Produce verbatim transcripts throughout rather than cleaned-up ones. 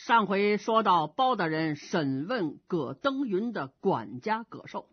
上回说到包大人审问葛登云的管家葛寿，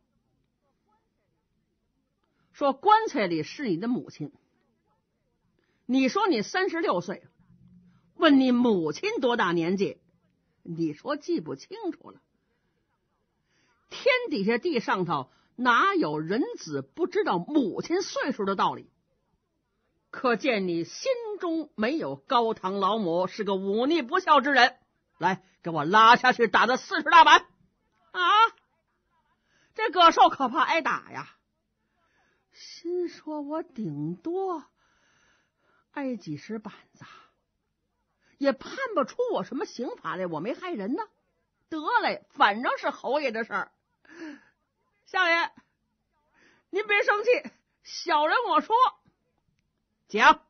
说棺材里是你的母亲，你说你三十六岁，问你母亲多大年纪，你说记不清楚了。天底下地上头哪有人子不知道母亲岁数的道理？可见你心中没有高堂老母，是个忤逆不孝之人。来，给我拉下去，打他四十大板！啊，这葛寿可怕挨打呀，心说我顶多挨几十板子，也判不出我什么刑法来，我没害人呢。得嘞，反正是侯爷的事儿。相爷，您别生气，小人我说。讲，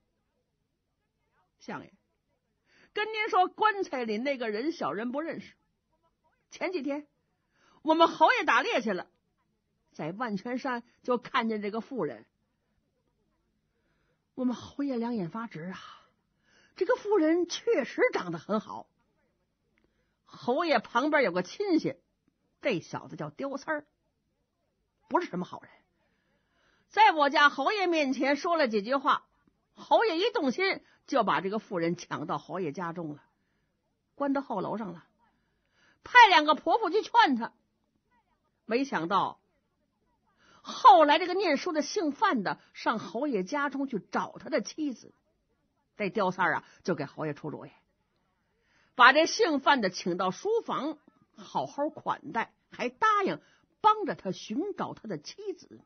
相爷，跟您说，棺材里那个人小人不认识。前几天我们侯爷打猎去了，在万泉山就看见这个妇人。我们侯爷两眼发直啊，这个妇人确实长得很好。侯爷旁边有个亲戚，这小子叫刁三儿，不是什么好人，在我家侯爷面前说了几句话，侯爷一动心就把这个妇人抢到侯爷家中了，关到后楼上了，派两个婆婆去劝他。没想到后来这个念书的姓范的上侯爷家中去找他的妻子，这刁三儿啊就给侯爷出主意，把这姓范的请到书房好好款待，还答应帮着他寻找他的妻子。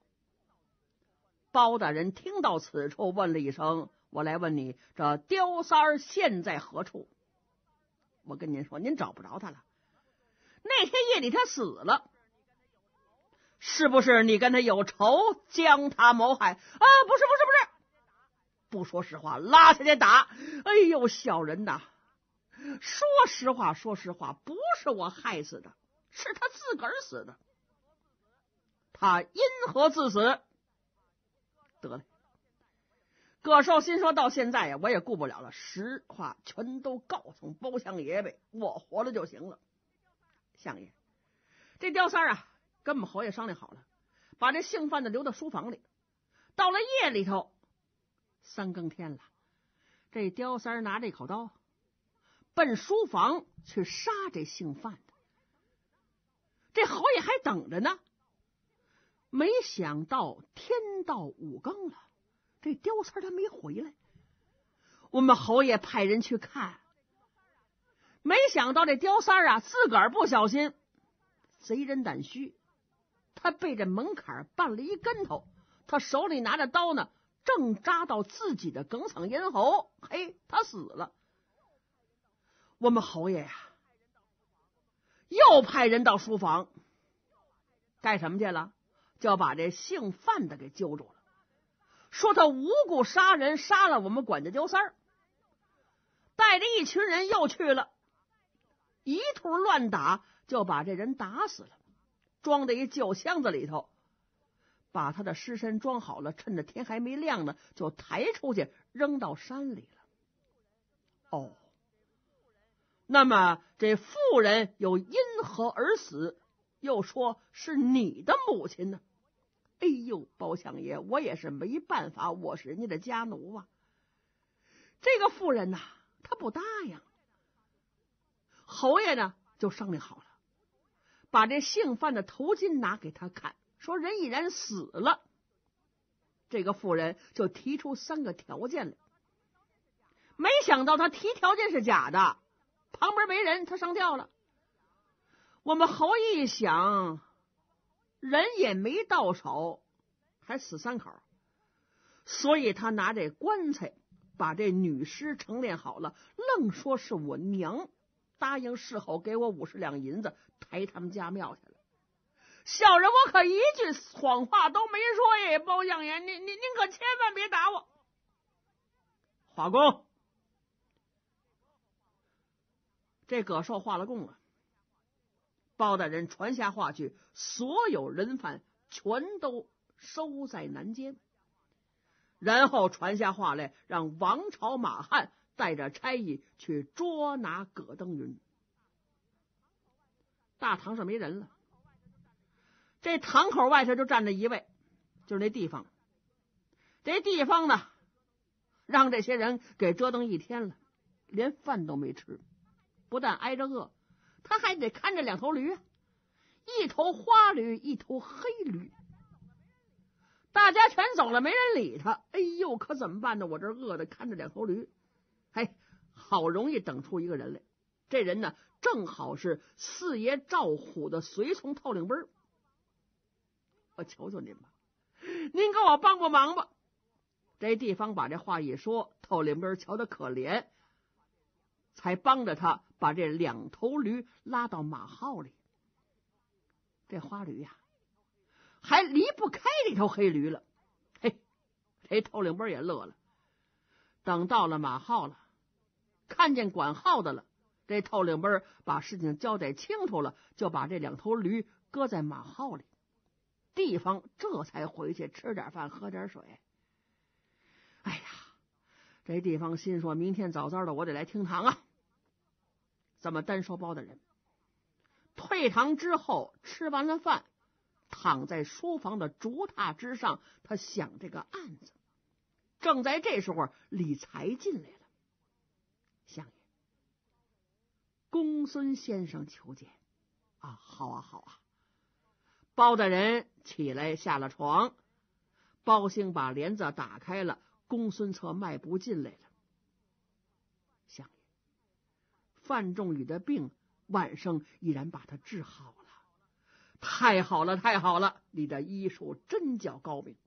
包大人听到此处，问了一声：“我来问你，这刁三儿现在何处？”我跟您说，您找不着他了。那天夜里他死了，是不是你跟他有仇，将他谋害？啊，不是，不是，不是，不说实话，拉下去打！哎呦，小人呐，说实话，说实话，不是我害死的，是他自个儿死的。他因何自死？得了，葛寿心说到现在呀，我也顾不了了，实话全都告诉包相爷呗，我活了就行了。相爷，这刁三啊，跟我们侯爷商量好了，把这姓范的留到书房里。到了夜里头，三更天了，这刁三拿这口刀奔书房去杀这姓范的。这侯爷还等着呢，没想到天到五更了，这刁三他没回来。我们侯爷派人去看，没想到这刁三啊自个儿不小心，贼人胆虚，他被这门槛绊了一跟头，他手里拿着刀呢，正扎到自己的哽嗓咽喉，嘿，他死了。我们侯爷呀、啊，又派人到书房干什么去了？就要把这姓范的给揪住了，说他无故杀人，杀了我们管家刁三儿，带着一群人又去了，一通乱打，就把这人打死了，装在一旧箱子里头，把他的尸身装好了，趁着天还没亮呢，就抬出去扔到山里了。哦，那么这妇人又因何而死？又说是你的母亲呢？哎呦，包相爷，我也是没办法，我是人家的家奴啊。这个妇人呐、啊，她不答应。侯爷呢就商量好了，把这姓范的头巾拿给他看，说人已然死了。这个妇人就提出三个条件来，没想到他提条件是假的，旁边没人，他上吊了。我们侯爷一想，人也没到手，还死三口，所以他拿这棺材把这女尸陈列好了，愣说是我娘，答应事后给我五十两银子，抬他们家庙去了。小人我可一句谎话都没说耶，包相爷，您您您可千万别打我。画供，这葛寿画了供了。包大人传下话去，所有人犯全都收在南监，然后传下话来，让王朝马汉带着差役去捉拿葛登云。大堂上没人了，这堂口外头就站着一位，就是那地方。这地方呢，让这些人给折腾一天了，连饭都没吃，不但挨着饿，他还得看着两头驴，一头花驴，一头黑驴。大家全走了，没人理他。哎呦，可怎么办呢？我这饿的看着两头驴。嘿，好容易等出一个人来，这人呢，正好是四爷赵虎的随从透领奔。我求求您吧，您给我帮帮忙吧。这地方把这话一说，透领奔瞧得可怜，才帮着他把这两头驴拉到马号里。这花驴呀、啊，还离不开这头黑驴了。嘿，这透领奔也乐了。等到了马号了，看见管号的了，这透领奔把事情交代清楚了，就把这两头驴搁在马号里。地方这才回去吃点饭，喝点水。哎呀，这地方心说，明天早早的我得来听堂啊。这么单说包大人，退堂之后吃完了饭，躺在书房的竹榻之上，他想这个案子。正在这时候，李才进来了。相爷，公孙先生求见。啊，好啊，好啊。包大人起来下了床，包兴把帘子打开了，公孙策迈步进来了。相爷，范仲宇的病晚上已然把他治好了。太好了，太好了，你的医术真叫高明。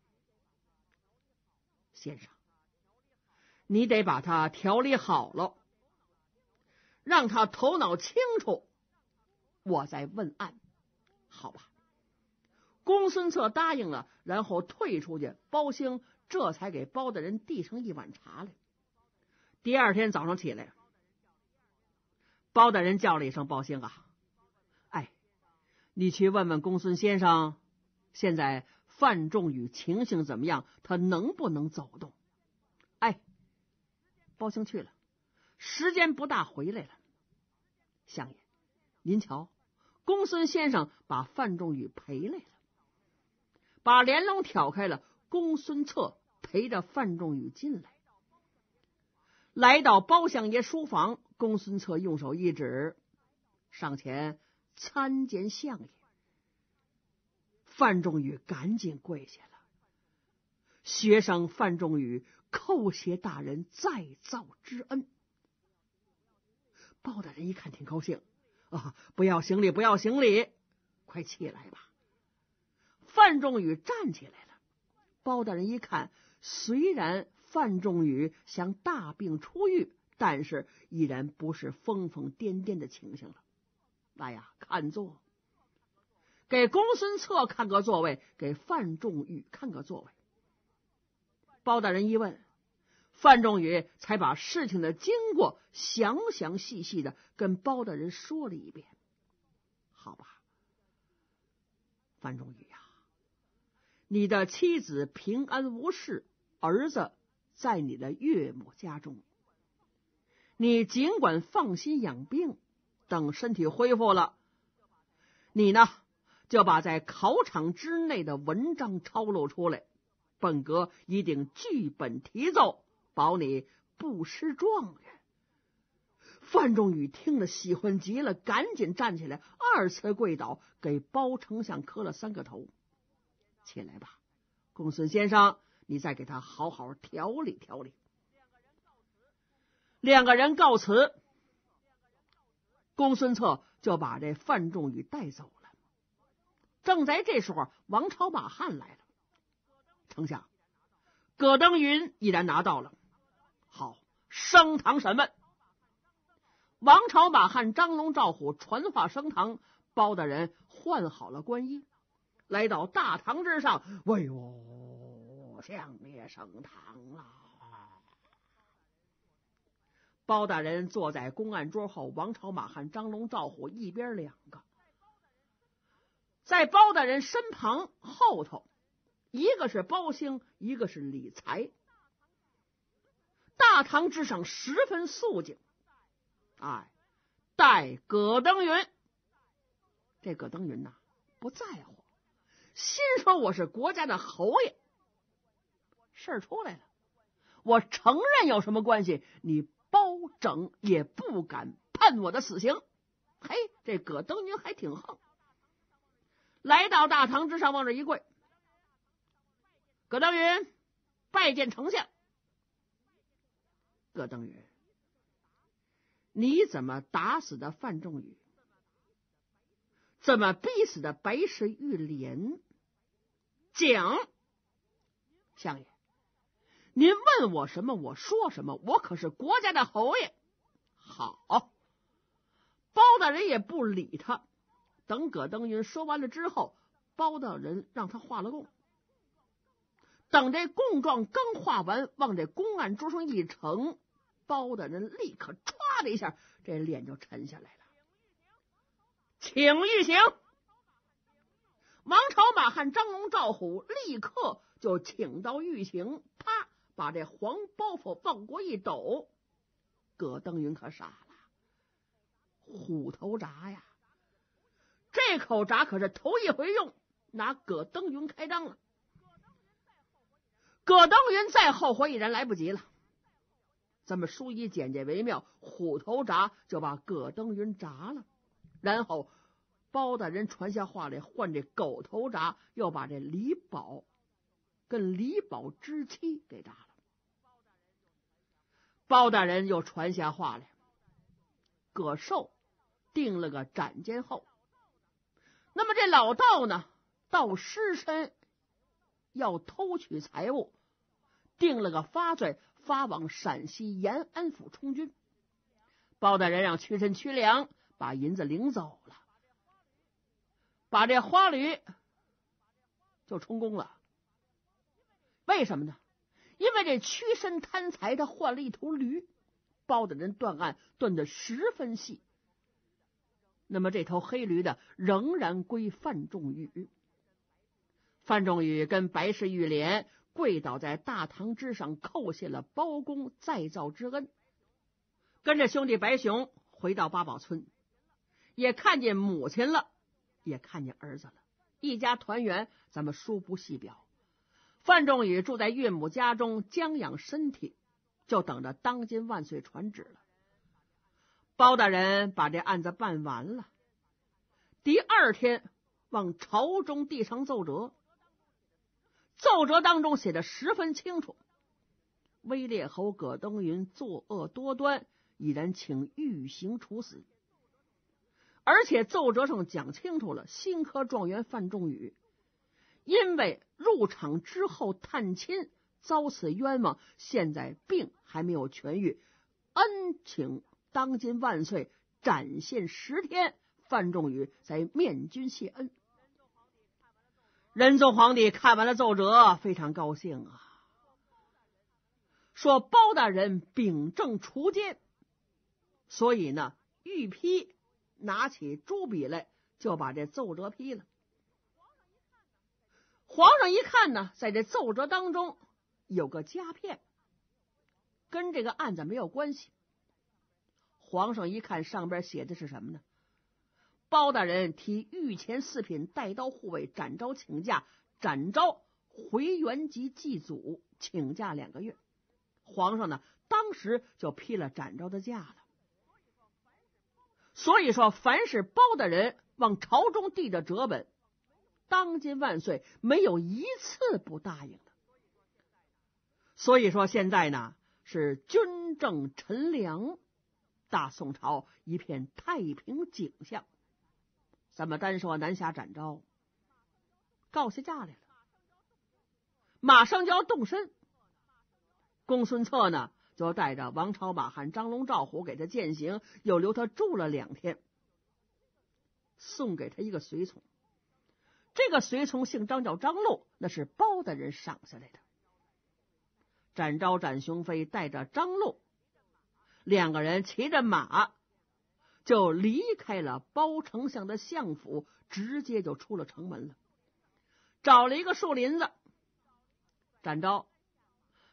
先生，你得把他调理好了，让他头脑清楚，我再问案，好吧？公孙策答应了，然后退出去。包兴这才给包大人递上一碗茶来。第二天早上起来，包大人叫了一声：“包兴啊，哎，你去问问公孙先生，现在范仲宇情形怎么样？他能不能走动？”哎，包兴去了，时间不大回来了。相爷，您瞧，公孙先生把范仲宇陪来了。把帘笼挑开了，公孙策陪着范仲宇进来，来到包相爷书房。公孙策用手一指，上前参见相爷。范仲宇赶紧跪下了，学生范仲宇叩谢大人再造之恩。包大人一看挺高兴啊，不要行礼，不要行礼，快起来吧。范仲宇站起来了。包大人一看，虽然范仲宇想大病初愈，但是依然不是疯疯癫癫的情形了。来呀，看座，给公孙策看个座位，给范仲宇看个座位。包大人一问，范仲宇才把事情的经过详详细细的跟包大人说了一遍。好吧，范仲宇呀、啊，你的妻子平安无事，儿子在你的岳母家中，你尽管放心养病，等身体恢复了，你呢就把在考场之内的文章抄录出来，本阁一定据本提奏，保你不失状元。范仲宇听了喜欢极了，赶紧站起来，二次跪倒，给包丞相磕了三个头。起来吧，公孙先生，你再给他好好调理调理。两个人告辞，公孙策就把这范仲宇带走了。正在这时候，王朝马汉来了。丞相，葛登云已然拿到了，好，升堂审问。王朝马汉、张龙、赵虎传话升堂，包大人换好了官衣，来到大堂之上。哎呦，相爷升堂了。包大人坐在公案桌后，王朝马汉、张龙、赵虎一边两个，在包大人身旁后头，一个是包兴，一个是李才。大大堂之上十分肃静。哎，待葛登云。这葛登云呐、啊，不在乎，心说我是国家的侯爷，事儿出来了，我承认有什么关系，你包拯也不敢判我的死刑。嘿，这葛登云还挺横，来到大堂之上，往这一跪。葛登云拜见丞相。葛登云，你怎么打死的范仲宇？怎么逼死的白氏玉莲？讲，相爷，您问我什么，我说什么，我可是国家的侯爷。好，包大人也不理他。等葛登云说完了之后，包大人让他画了供。等这供状刚画完，往这公案桌上一呈，包大人立刻唰的一下，这脸就沉下来了。请御刑！王朝、马汉、张龙、赵虎立刻就请到御刑，啪，把这黄包袱往过一抖。葛登云可傻了，虎头铡呀！这口铡可是头一回用，拿葛登云开张了。葛登云再后悔已然来不及了。咱们书医简介为妙，虎头铡就把葛登云铡了，然后包大人传下话来，换这狗头铡，又把这李宝跟李宝之妻给铡了。包大人又传下话来，葛寿定了个斩监后。那么这老道呢，到尸身要偷取财物，定了个发罪，发往陕西延安府充军。包大人让屈臣屈良把银子领走了，把这花驴就充公了。为什么呢？因为这屈身贪财，他换了一头驴。包大人断案断得十分细，那么这头黑驴的仍然归范仲宇。范仲宇跟白氏玉莲跪倒在大堂之上，叩谢了包公再造之恩，跟着兄弟白熊回到八宝村，也看见母亲了，也看见儿子了，一家团圆。咱们书不细表。范仲宇住在岳母家中将养身体，就等着当今万岁传旨了。包大人把这案子办完了，第二天往朝中递上奏折。奏折当中写的十分清楚，威烈侯葛登云作恶多端，已然请御刑处死。而且奏折上讲清楚了，新科状元范仲宇因为入场之后探亲遭此冤枉，现在病还没有痊愈，恩请当今万岁展现十天，范仲宇才面君谢恩。仁宗皇帝看完了奏折，非常高兴啊，说包大人秉正除奸，所以呢，御批拿起朱笔来就把这奏折批了。皇上一看呢，在这奏折当中有个夹片，跟这个案子没有关系。皇上一看上边写的是什么呢？包大人提御前四品带刀护卫展昭请假，展昭回原籍祭祖，请假两个月。皇上呢，当时就批了展昭的假了。所以说，凡是包大人往朝中递的折本，当今万岁没有一次不答应的。所以说现在呢，是军政陈良，大宋朝一片太平景象。咱们单说南侠展昭告下假来了，马上就要动身。公孙策呢，就带着王朝、马汉、张龙、赵虎给他饯行，又留他住了两天，送给他一个随从。这个随从姓张，叫张禄，那是包大人赏下来的。展昭、展雄飞带着张禄，两个人骑着马就离开了包丞相的相府，直接就出了城门了。找了一个树林子，展昭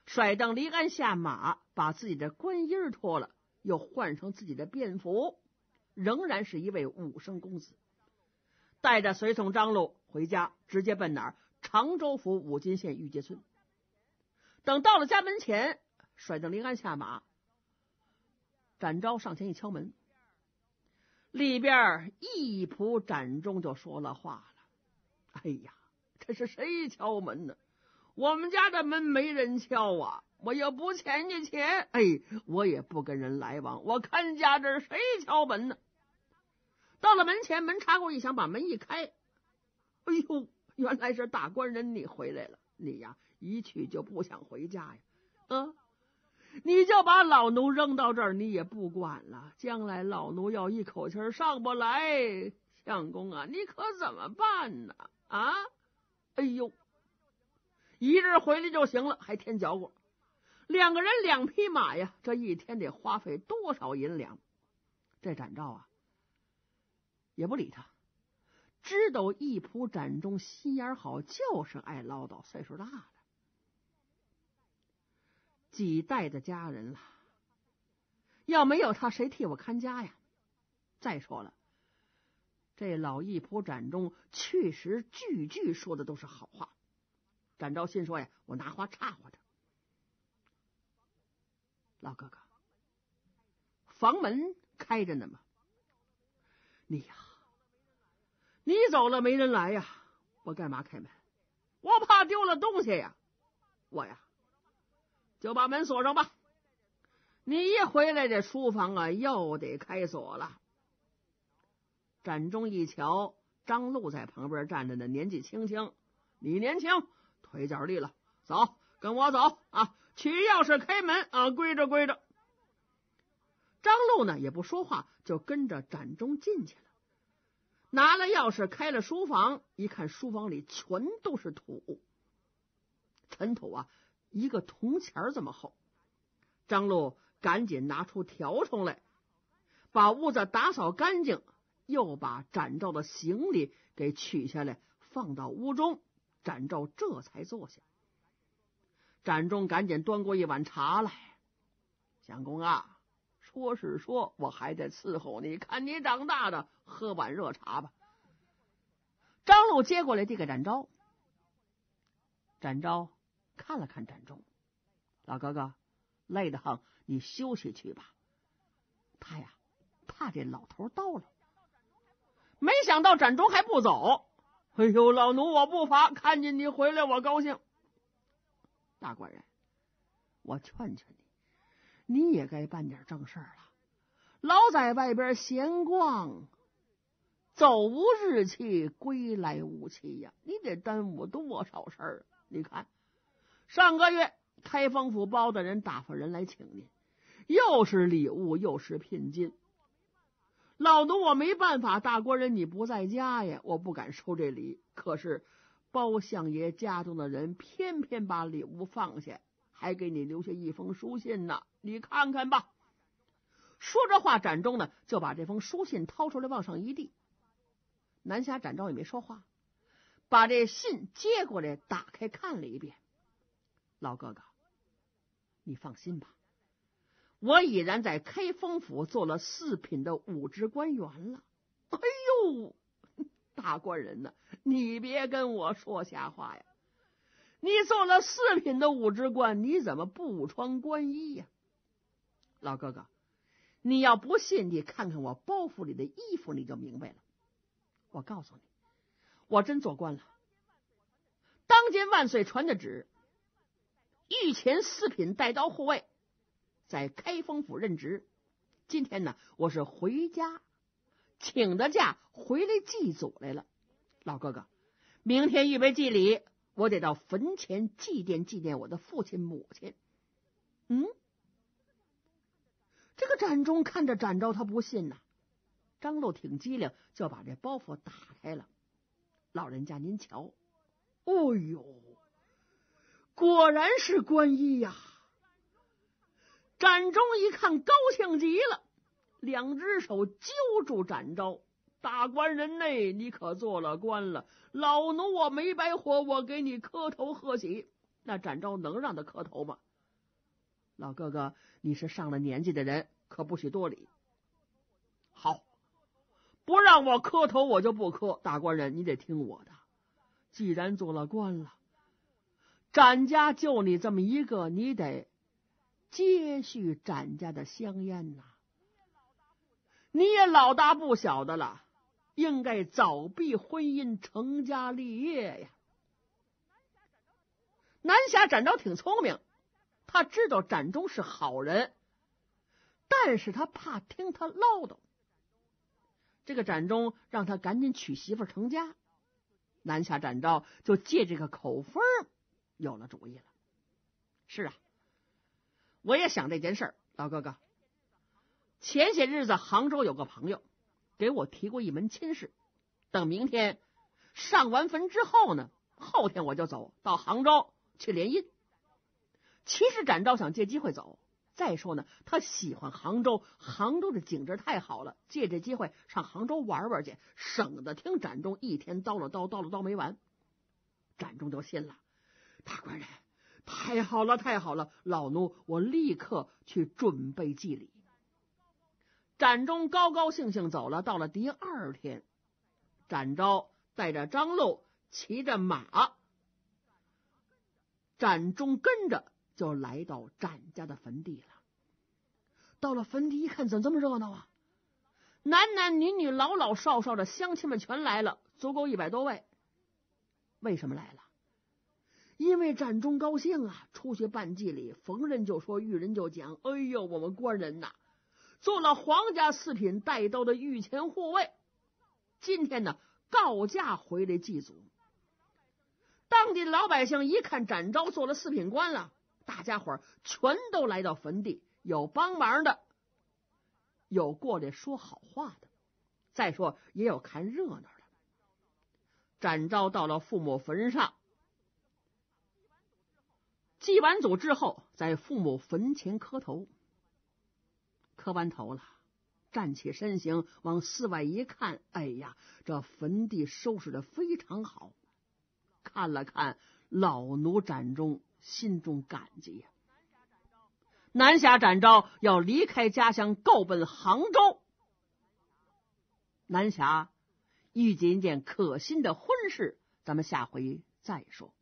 甩蹬离鞍下马，把自己的官衣脱了，又换成自己的便服，仍然是一位武生公子，带着随从张禄回家，直接奔哪儿？常州府武金县玉阶村。等到了家门前，甩蹬离鞍下马，展昭上前一敲门，里边一仆展中就说了话了：“哎呀，这是谁敲门呢？我们家的门没人敲啊，我也不欠你钱，哎，我也不跟人来往，我看家这谁敲门呢？”到了门前，门插过一响，把门一开，哎呦，原来是大官人你回来了，你呀一去就不想回家呀，啊，你就把老奴扔到这儿，你也不管了，将来老奴要一口气上不来，相公啊，你可怎么办呢？啊，哎呦，一日回来就行了，还添脚过，两个人两匹马呀，这一天得花费多少银两？这展昭啊也不理他，知道一仆展中心眼好，就是爱唠叨，岁数大了，几代的家人了，要没有他谁替我看家呀？再说了，这老一仆展中确实句句说的都是好话。展昭心说呀，我拿话插话他，老哥哥，房门开着呢吗？你呀，你走了没人来呀，我干嘛开门？我怕丢了东西呀，我呀就把门锁上吧。你一回来，这书房啊又得开锁了。展中一瞧，张禄在旁边站着呢，年纪轻轻，你年轻，腿脚利了，走，跟我走啊，取钥匙开门啊，归着归着。张禄呢也不说话，就跟着展中进去了，拿了钥匙开了书房，一看书房里全都是土，尘土啊，一个铜钱这么厚。张禄赶紧拿出笤帚来，把屋子打扫干净，又把展昭的行李给取下来放到屋中，展昭这才坐下。展中赶紧端过一碗茶来，相公啊，说是说，我还得伺候你，看你长大的，喝碗热茶吧。张禄接过来递给展昭，展昭看了看展中，老哥哥累得很，你休息去吧。他呀怕这老头叨唠，没想到展中还不走。哎呦，老奴我不罚，看见你回来我高兴。大官人，我劝劝你，你也该办点正事儿了，老在外边闲逛，走无日期，归来无期呀，你得耽误多少事儿啊？你看上个月开封府包大人打发人来请您，又是礼物又是聘金，老奴我没办法，大官人你不在家呀，我不敢收这礼。可是包相爷家中的人偏偏把礼物放下，还给你留下一封书信呢，你看看吧。说着话，展中呢就把这封书信掏出来往上一递，南侠展昭也没说话，把这信接过来打开看了一遍。老哥哥，你放心吧，我已然在开封府做了四品的武职官员了。哎呦，大官人呢，你别跟我说瞎话呀！你做了四品的武职官，你怎么不穿官衣呀？老哥哥，你要不信，你看看我包袱里的衣服，你就明白了。我告诉你，我真做官了。当今万岁传的旨，御前四品带刀护卫在开封府任职。今天呢，我是回家请的假回来祭祖来了。老哥哥，明天预备祭礼，我得到坟前祭奠祭奠我的父亲母亲。嗯，这个展中看着展昭，他不信呐。张禄挺机灵，就把这包袱打开了。老人家您瞧，哦呦，果然是官衣呀！展中一看高兴极了，两只手揪住展昭，大官人内，你可做了官了，老奴我没白活，我给你磕头贺喜。那展昭能让他磕头吗？ 老哥哥，你是上了年纪的人，可不许多礼。好，不让我磕头我就不磕。大官人，你得听我的，既然做了官了，展家就你这么一个，你得接续展家的香烟呐。你也老大不小的了，应该早闭婚姻，成家立业呀。南侠展昭挺聪明，他知道展忠是好人，但是他怕听他唠叨。这个展忠让他赶紧娶媳妇成家，南侠展昭就借这个口风有了主意了。是啊，我也想这件事儿，老哥哥。前些日子杭州有个朋友给我提过一门亲事，等明天上完坟之后呢，后天我就走到杭州去联姻。其实展昭想借机会走，再说呢，他喜欢杭州，杭州的景致太好了，借这机会上杭州玩玩去，省得听展忠一天叨了叨叨了叨没完。展忠就信了，大官人，太好了太好了，老奴我立刻去准备祭礼。展忠高高兴兴走了。到了第二天，展昭带着张禄骑着马，展忠跟着就来到展家的坟地了。到了坟地一看，怎么这么热闹啊？男男女女老老少少的乡亲们全来了，足够一百多位。为什么来了？因为展忠高兴啊，出去办祭礼，逢人就说，遇人就讲，哎呦，我们官人呐，做了皇家四品带刀的御前护卫，今天呢告假回来祭祖。当地老百姓一看展昭做了四品官了，大家伙全都来到坟地，有帮忙的，有过来说好话的，再说也有看热闹的。展昭到了父母坟上，祭完祖之后，在父母坟前磕头。磕完头了，站起身形，往寺外一看，哎呀，这坟地收拾的非常好。看了看老奴展忠，心中感激呀。南侠展昭要离开家乡，够奔杭州。南侠遇见一件可心的婚事，咱们下回再说。